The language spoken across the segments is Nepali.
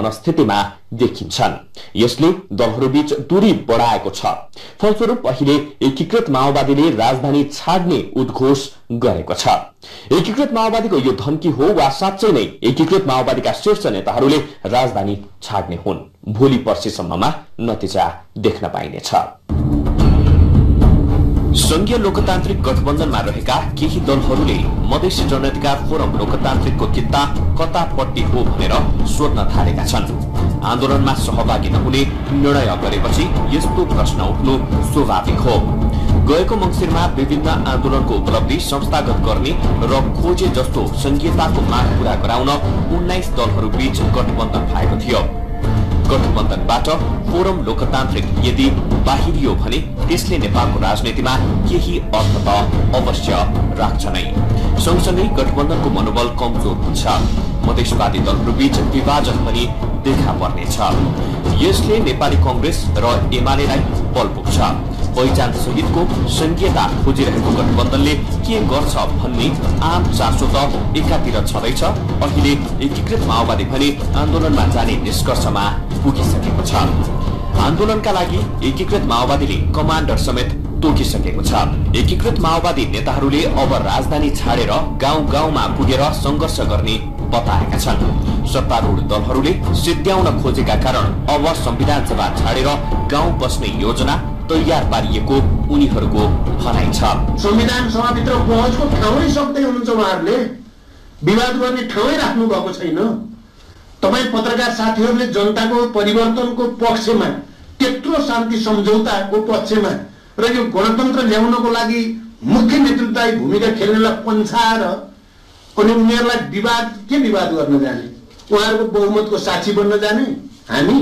मनस्थितिमा देखिन्छन्। यसले दलहरूबीच दूरी बढाएको छ। फलस्वरूप अहिले एकीकृत माओवादीले राजधानी छाड्ने उद्घोष गरेको छ। एकीकृत माओवादीको यो धम्की हो वा साँच्चै नै एकीकृत माओवादीका शीर्ष नेताहरूले राजधानी छाड्ने हुन्? भोलि पर्सिसम्ममा नतिजा देख्न पाइनेछ। संघीय लोकतान्त्रिक गठबन्धनमा रहेका केही दलहरूले मधेसी जनअधिकार फोरम लोकतान्त्रिकको कित्ता कतापट्टि हो भनेर सोध्न थालेका छन्। आन्दोलनमा सहभागी नहुने निर्णय गरेपछि यस्तो प्रश्न उठ्नु स्वाभाविक हो। गएको मंसिरमा विभिन्न आन्दोलनको उपलब्धि संस्थागत गर्ने र खोजे जस्तो संघीयताको माग पूरा गराउन 19 दलहरूबीच गठबन्धन भएको थियो। गठबन्धनबाट फोरम लोकतान्त्रिक यदि बाहिरियो भने त्यसले नेपालको राजनीतिमा केही अर्थ त अवश्य राख्छ नै। सँगसँगै गठबन्धनको मनोबल कमजोर हुन्छ। मधेसवादी दलहरूबीच विभाजन पनि देखा पर्नेछ। यसले नेपाली कांग्रेस र एमालेलाई बल पुग्छ। पहिचान सहितको संघीयता खोजिरहेको गठबन्धनले के गर्छ भन्ने आम चासो त एकातिर छँदैछ। अहिले एकीकृत माओवादी भने आन्दोलनमा जाने निष्कर्षमा पुगिसकेको छ। आन्दोलनका लागि एकीकृत माओवादीले कमान्डर समेत तोकिसकेको छ। एकीकृत माओवादी नेताहरूले अब राजधानी छाडेर गाउँ-गाउँमा पुगेर संघर्ष गर्ने बताएका छन्। सत्तारूढ दलहरूले सिद्ध्याउन खोजेका कारण अब संविधान सभा छाडेर गाउँ बस्ने योजना तयार पारिएको उनीहरूको भनाइ छ। संविधान सभाभित्र पहुँचको ठाउँै सक्दै हुनुहुन्छ। उहाँहरूले विवाद गर्ने ठाउँै राख्नु भएको छैन। तपाई पत्रकार साथीहरूले जनताको परिवर्तनको पक्षमा, त्यत्रो शान्ति सम्झौताको पक्षमा र यो गणतन्त्र ल्याउनको लागि मुख्य नेतृत्वदायी भूमिका खेल्नेलाई पन्छाएर अनि उनीहरूलाई के विवाद गर्न जाने? उहाँहरूको बहुमतको साक्षी बन्न जाने हामी?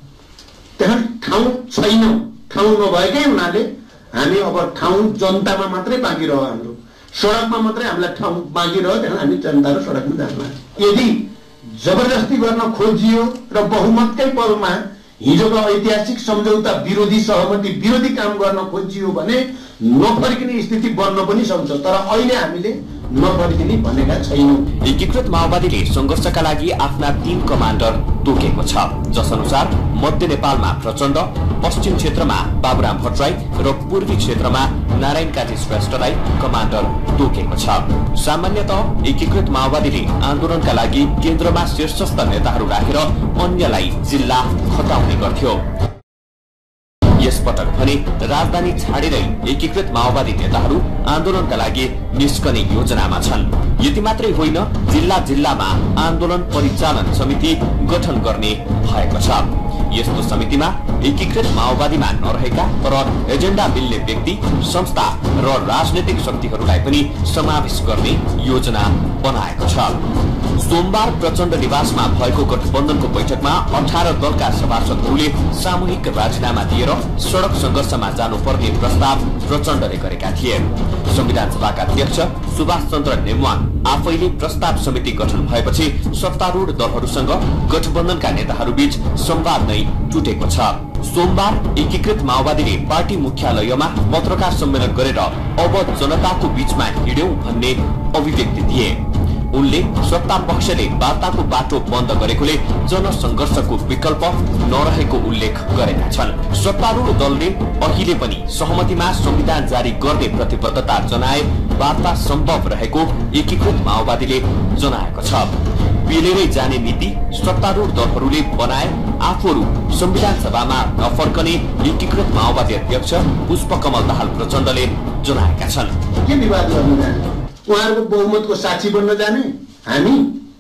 त्यहाँ ठाउँ छैन। ठाउँ नभएकै हुनाले हामी अब ठाउँ जनतामा मात्रै बाँकी रह्यो। हाम्रो सडकमा मात्रै हामीलाई ठाउँ बाँकी रह्यो। त्यहाँ हामी जनता र सडकमा जान्ला। यदि जबरजस्ती गर्न खोजियो र बहुमतकै बलमा हिजोको ऐतिहासिक सम्झौता विरोधी सहमति विरोधी काम गर्न खोजियो भने नफर्किने स्थिति बन्न पनि सक्छ। तर अहिले हामीले नफर्किने भनेका छैनौं। एकीकृत माओवादीले संघर्षका लागि आफ्ना 3 कमान्डर तोकेको छ, जसअनुसार मध्य नेपालमा प्रचण्ड, पश्चिम क्षेत्रमा बाबुराम भट्टराई र पूर्वी क्षेत्रमा नारायण काजी श्रेष्ठलाई कमान्डर तोकेको छ। सामान्यतः एकीकृत माओवादीले आन्दोलनका लागि केन्द्रमा शीर्षस्थ नेताहरू राखेर अन्यलाई जिल्ला खटाउने गर्थ्यो। यसपटक भने राजधानी छाडेरै एकीकृत माओवादी नेताहरू आन्दोलनका लागि निस्कने योजनामा छन्। यति मात्रै होइन, जिल्ला जिल्लामा आन्दोलन परिचालन समिति गठन गर्ने भएको छ। यस्तो समितिमा एकीकृत माओवादीमा नरहेका तर एजेन्डा मिल्ने व्यक्ति, संस्था र राजनैतिक शक्तिहरूलाई पनि समावेश गर्ने योजना बनाएको छ। सोमबार प्रचण्ड निवासमा भएको गठबन्धनको बैठकमा 18 दलका सभासदहरूले सामूहिक राजीनामा दिएर सडक संघर्षमा जानुपर्ने प्रस्ताव प्रचण्डले गरेका थिए। संविधान सभाका अध्यक्ष सुभाष चन्द्र नेमवाङ आफैले प्रस्ताव समिति गठन भएपछि सत्तारूढ दलहरूसँग गठबन्धनका नेताहरूबीच संवाद नै टुटेको छ। सोमबार एकीकृत माओवादीले पार्टी मुख्यालयमा पत्रकार सम्मेलन गरेर अब जनताको बीचमा हिड्यौं भन्ने अभिव्यक्ति दिए। उनले सत्ता पक्षले वार्ताको बाटो बन्द गरेकोले जनसंघर्षको विकल्प नरहेको उल्लेख गरेका छन्। सत्तारूढ दलले अहिले पनि सहमतिमा संविधान जारी गर्ने प्रतिबद्धता जनाए वार्ता सम्भव रहेको एकीकृत माओवादीले जनाएको छ। पेलेरै जाने नीति सत्तारूढ दलहरूले बनाए आफूहरू संविधान सभामा नफर्कने एकीकृत माओवादी अध्यक्ष पुष्पकमल दाहाल प्रचण्डले जनाएका छन्। के विवाद गर्न जाने? उहाँहरूको बहुमतको साक्षी बन्न जाने हामी?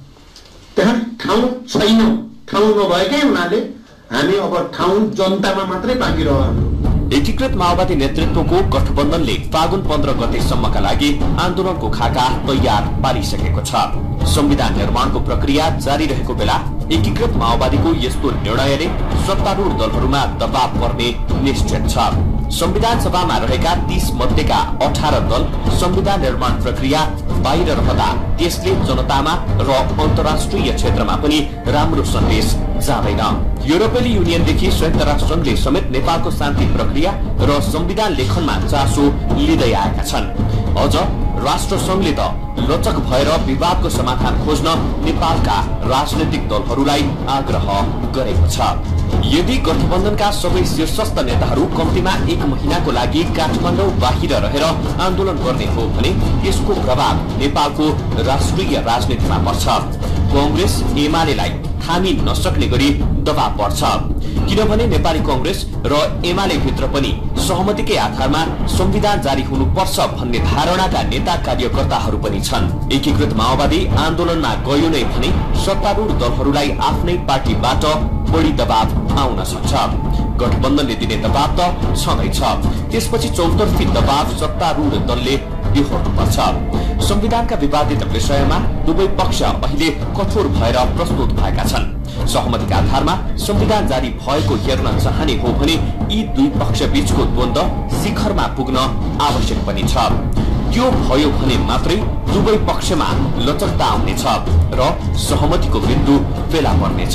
त्यहाँ ठाउँ छैन। ठाउँ नभएकै हुनाले हामी अब ठाउँ जनतामा मात्रै बाँकी रह्यो। हाम्रो एकीकृत माओवादी नेतृत्वको गठबन्धनले फागुन 15 गतेसम्मका लागि आन्दोलनको खाका तयार पारिसकेको छ। संविधान निर्माणको प्रक्रिया जारी रहेको बेला एकीकृत माओवादीको यस्तो निर्णयले सत्तारूढ दलहरूमा दबाव पर्ने निश्चित छ। संविधान सभामा रहेका 30 मध्येका 18 दल संविधान निर्माण प्रक्रिया बाहिर रहँदा त्यसले जनतामा र अन्तर्राष्ट्रिय क्षेत्रमा पनि राम्रो सन्देश जाँदैन। युरोपेली युनियनदेखि संयुक्त राष्ट्र संघले समेत नेपालको शान्ति प्रक्रिया र संविधान लेखनमा चासो लिँदै आएका छन्। अझ राष्ट्र संघले त लचक भएर विवादको समाधान खोज्न नेपालका राजनैतिक दलहरूलाई आग्रह गरेको छ। यदि गठबन्धनका सबै शीर्षस्थ नेताहरू कम्तीमा 1 महिनाको लागि काठमाडौँ बाहिर रहेर आन्दोलन गर्ने हो भने यसको प्रभाव नेपालको राष्ट्रिय राजनीतिमा पर्छ। कांग्रेस एमालेलाई थामी नसक्ने गरी दबाव पर्छ, किनभने नेपाली कांग्रेस र एमाले भित्र पनि सहमतिकै आधारमा संविधान जारी हुनुपर्छ भन्ने धारणाका नेता कार्यकर्ताहरू पनि छन्। एकीकृत माओवादी आन्दोलनमा गयो नै भने सत्तारूढ दलहरूलाई आफ्नै पार्टीबाट बढी दबाव आउन सक्छ। गठबन्धनले दिने दबाव त छँदैछ, त्यसपछि चौतर्फी दबाव सत्तारूढ दलले बिहोर्नुपर्छ। संविधानका विवादित विषयमा दुवै पक्ष अहिले कठोर भएर प्रस्तुत भएका छन्। सहमतिका आधारमा संविधान जारी भएको हेर्न चाहने हो भने यी दुई पक्ष बीचको द्वन्द्व शिखरमा पुग्न आवश्यक पनि छ। त्यो भयो भने मात्रै दुवै पक्षमा लचकता आउनेछ र सहमतिको बिन्दु फेला पर्नेछ।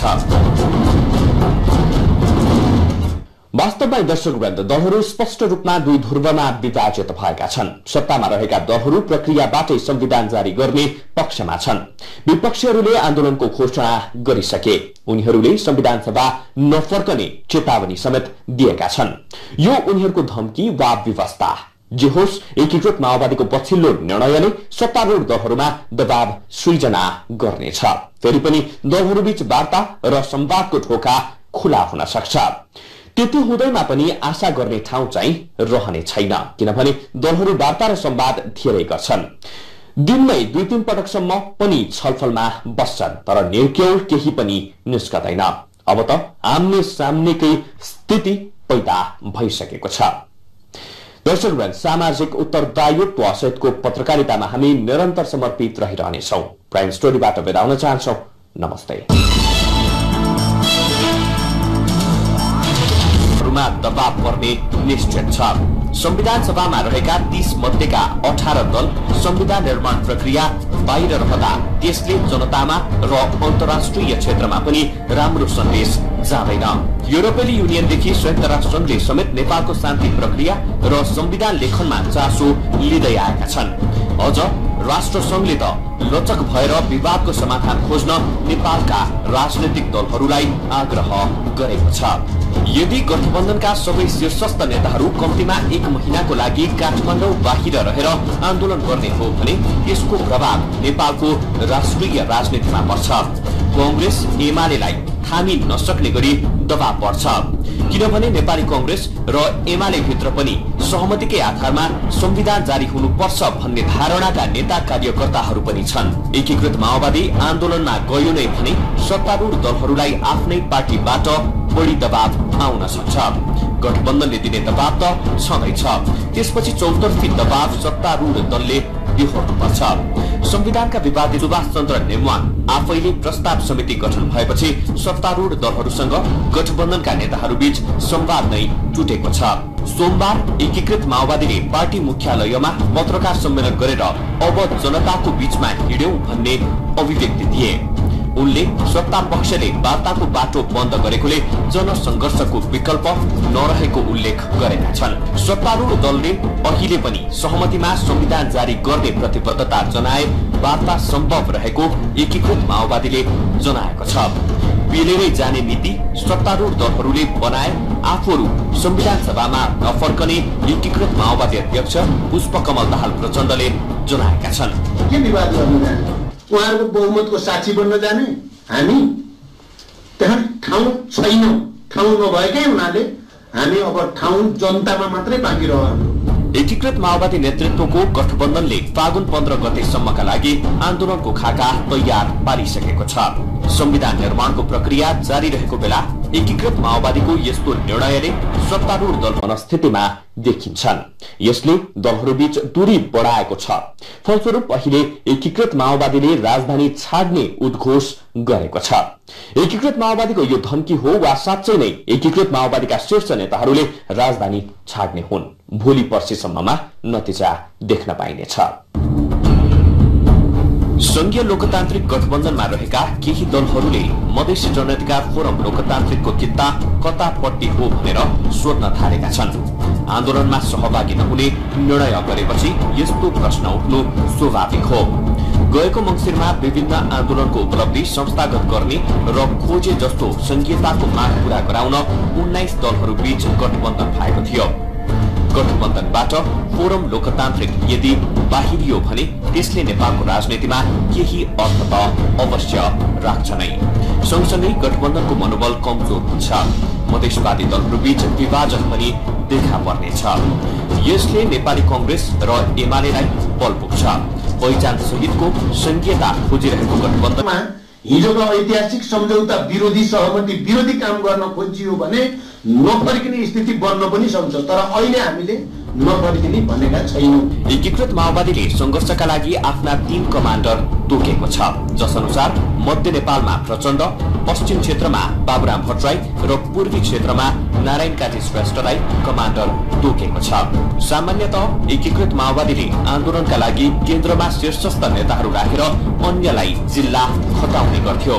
वास्तवमा दर्शकवृन्द, दलहरू स्पष्ट रूपमा दुई ध्रुवमा विभाजित भएका छन्। सत्तामा रहेका दलहरू प्रक्रियाबाटै संविधान जारी गर्ने पक्षमा छन्। विपक्षीहरूले आन्दोलनको घोषणा गरिसके, उनीहरूले संविधान सभा नफर्कने चेतावनी समेत दिएका छन्। यो उनीहरूको धम्की वा व्यवस्था जे होस्, एकीकृत माओवादीको पछिल्लो निर्णयले सत्तारूढ दलहरूमा दबाव सृजना गर्नेछ। फेरि पनि दलहरूबीच वार्ता र संवादको ढोका खुला हुन सक्छ। त्यति हुँदैमा पनि आशा गर्ने ठाउँ चाहिँ रहने छैन, किनभने दलहरू वार्ता र संवाद धेरै गर्छन्। दिनमै 2-3 पटकसम्म पनि छलफलमा बस्छन्, तर निर्केल केही पनि निस्कदैन। अब त आम्ने सामनेकै स्थिति पैदा भइसकेको छ। दर्शकवृन्द, सामाजिक उत्तरदायित्व सहितको पत्रकारितामा हामी निरन्तर समर्पित रहिरहनेछौँ। प्राइम स्टोरीबाट बिदा हुन चाहन्छौँ। नमस्ते। दबाव पर्ने निश्चित छ। संविधान सभामा रहेका 30 मध्येका 18 दल संविधान निर्माण प्रक्रिया बाहिर रहँदा त्यसले जनतामा र अन्तर्राष्ट्रिय क्षेत्रमा पनि राम्रो सन्देश जाँदैन। युरोपेली युनियनदेखि संयुक्त राष्ट्र संघले समेत नेपालको शान्ति प्रक्रिया र संविधान लेखनमा चासो लिँदै आएका छन्। अझ राष्ट्र संघले त लचक भएर विवादको समाधान खोज्न नेपालका राजनैतिक दलहरूलाई आग्रह गरेको छ। यदि गठबन्धनका सबै शीर्षस्थ नेताहरू कम्तीमा 1 महिनाको लागि काठमाडौँ बाहिर रहेर आन्दोलन गर्ने हो भने यसको प्रभाव नेपालको राष्ट्रिय राजनीतिमा पर्छ। कांग्रेस एमालेलाई थामी नसक्ने गरी दबाव पर्छ, किनभने नेपाली कांग्रेस र एमाले भित्र पनि सहमतिकै आधारमा संविधान जारी हुनुपर्छ भन्ने धारणाका नेता कार्यकर्ताहरू पनि छन्। एकीकृत माओवादी आन्दोलनमा गयो नै भने सत्तारूढ दलहरूलाई आफ्नै पार्टीबाट बढी दबाव आउन सक्छ। गठबन्धनले दिने दबाव त छँदैछ, त्यसपछि चौतर्फी दबाव सत्तारूढ दलले बिहोर्नुपर्छ। संविधानका विवादी सुभाष चन्द्र नेवाङ आफैले प्रस्ताव समिति गठन भएपछि सत्तारूढ दलहरूसँग गठबन्धनका नेताहरूबीच संवाद नै टुटेको छ। सोमबार एकीकृत माओवादीले पार्टी मुख्यालयमा पत्रकार सम्मेलन गरेर अब जनताको बीचमा हिँड्यौं भन्ने अभिव्यक्ति दिए। उनले सत्ता पक्षले वार्ताको बाटो बन्द गरेकोले जनसंघर्षको विकल्प नरहेको उल्लेख गरेका छन्। सत्तारूढ दलले अहिले पनि सहमतिमा संविधान जारी गर्ने प्रतिबद्धता जनाए वार्ता सम्भव रहेको एकीकृत माओवादीले जनाएको छ। पेलेरै जाने नीति सत्तारूढ दलहरूले बनाए आफूहरू संविधान सभामा नफर्कने एकीकृत माओवादी अध्यक्ष पुष्पकमल दाहाल प्रचण्डले जनाएका छन्। के विवाद गर्नु जाने, उहाँहरूको बहुमतको साक्षी बन्न जाने, हामी त्यहाँ ठाउँ छैन। ठाउँ नभएकै हुनाले हामी अब ठाउँ जनतामा मात्रै बाँकी रहनु। एकीकृत माओवादी नेतृत्वको गठबन्धनले फागुन 15 गतेसम्मका लागि आन्दोलनको खाका तयार पारिसकेको छ। संविधान निर्माणको प्रक्रिया जारी रहेको बेला एकीकृत माओवादीको यस्तो निर्णयले सत्तारूढ दल मनस्थितिमा देखिन्छन्। यसले दलहरूबीच दूरी बढाएको छ। फलस्वरूप अहिले एकीकृत माओवादीले राजधानी छाड्ने उद्घोष गरेको छ। एकीकृत माओवादीको यो धम्की हो वा साँच्चै नै एकीकृत माओवादीका शीर्ष नेताहरूले राजधानी छाड्ने हुन्? भोलि पर्सिसम्ममा नतिजा देख्न पाइनेछ। संघीय लोकतान्त्रिक गठबन्धनमा रहेका केही दलहरूले मधेसी जनअधिकार फोरम लोकतान्त्रिकको कित्ता कतापट्टि हो भनेर सोध्न थालेका छन्। आन्दोलनमा सहभागी नहुने निर्णय गरेपछि यस्तो प्रश्न उठ्नु स्वाभाविक हो। गएको मंसिरमा विभिन्न आन्दोलनको उपलब्धि संस्थागत गर्ने र खोजे जस्तो संघीयताको माग पूरा गराउन 19 दलहरू बीच गठबन्धन भएको थियो। गठबन्धनबाट फोरम लोकतान्त्रिक यदि बाहिरियो भने त्यसले नेपालको राजनीतिमा केही अर्थ त अवश्य राख्छ नै। सँगसँगै गठबन्धनको मनोबल कमजोर हुन्छ। मधेसवादी दलहरू बीच विभाजन पनि देखा पर्नेछ। यसले नेपाली कांग्रेस र एमालेलाई बल पुग्छ। पहिचान सहितको संघीयता खोजिरहेको गठबन्धनमा हिजोको ऐतिहासिक सम्झौता विरोधी सहमति विरोधी काम गर्न खोजियो भने नफर्किने स्थिति बन्न पनि सक्छ। तर अहिले हामीले नफर्किने भनेका छैनौं। एकीकृत माओवादीले संघर्षका लागि आफ्ना 3 कमान्डर तोकेको छ, जसअनुसार मध्य नेपालमा प्रचण्ड, पश्चिम क्षेत्रमा बाबुराम भट्टराई र पूर्वी क्षेत्रमा नारायण काजी श्रेष्ठलाई कमान्डर तोकेको छ। सामान्यतः एकीकृत माओवादीले आन्दोलनका लागि केन्द्रमा शीर्षस्थ नेताहरू राखेर अन्यलाई जिल्ला खटाउने गर्थ्यो।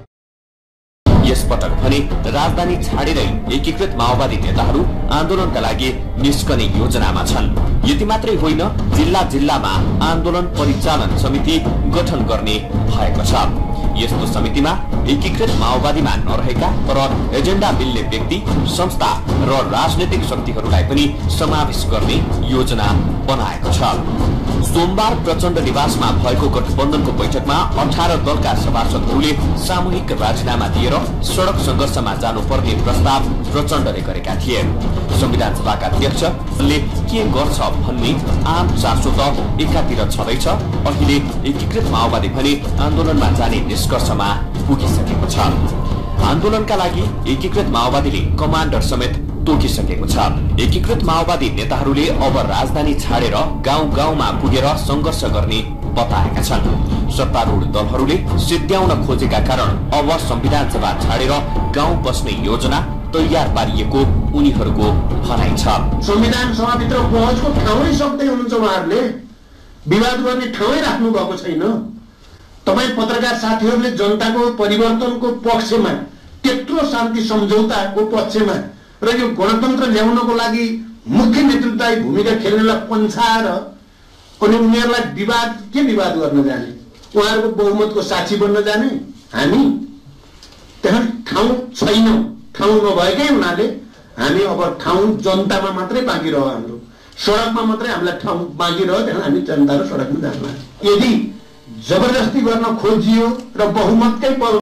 यसपटक भने राजधानी छाडेरै एकीकृत माओवादी नेताहरू आन्दोलनका लागि निस्कने योजनामा छन्। यति मात्रै होइन, जिल्ला जिल्लामा आन्दोलन परिचालन समिति गठन गर्ने भएको छ। यस्तो समितिमा एकीकृत माओवादीमा नरहेका तर एजेन्डा मिल्ने व्यक्ति, संस्था र राजनैतिक शक्तिहरूलाई पनि समावेश गर्ने योजना बनाएको छ। सोमबार प्रचण्ड निवासमा भएको गठबन्धनको बैठकमा 18 दलका सभासदहरूले सामूहिक राजीनामा दिएर सड़क संघर्षमा जानुपर्ने प्रस्ताव प्रचण्डले गरेका थिए। संविधान सभाका अध्यक्षले के गर्छ भन्ने आम चासो त एकातिर छँदैछ। अहिले एकीकृत माओवादी भने आन्दोलनमा जाने निष्कर्षमा पुगिसकेको छ। आन्दोलनका लागि एकीकृत माओवादीले कमान्डर समेत तोकिसकेको छ। एकीकृत माओवादी नेताहरूले अब राजधानी छाडेर गाउँ-गाउँमा पुगेर संघर्ष गर्ने बताएका छन्। सत्तारूढ दलहरूले सिद्ध्याउन खोजेका कारण अब संविधान सभा छाडेर गाउँ बस्ने योजना तयार पारिएको उनीहरूको भनाइ छ। संविधान सभाभित्र पहुँचको ठाउँै सक्दै हुनुहुन्छ। उहाँहरूले विवाद गर्ने ठाउँै राख्नु भएको छैन। तपाई पत्रकार साथीहरूले जनताको परिवर्तनको पक्षमा, त्यत्रो शान्ति सम्झौताको पक्षमा र यो गणतन्त्र ल्याउनको लागि मुख्य नेतृत्वदायी भूमिका खेल्नेलाई पन्छाएर अनि उनीहरूलाई विवाद गर्न जाने, उहाँहरूको बहुमतको साक्षी बन्न जाने हामी त्यहाँ ठाउँ छैन। ठाउँ नभएकै हुनाले हामी अब ठाउँ जनतामा मात्रै बाँकी रह्यो। हाम्रो सडकमा मात्रै हामीलाई ठाउँ बाँकी रह्यो। त्यहाँ हामी जनता र सडकमा जान्न। यदि जबरजस्ती गर्न खोजियो र बहुमतकै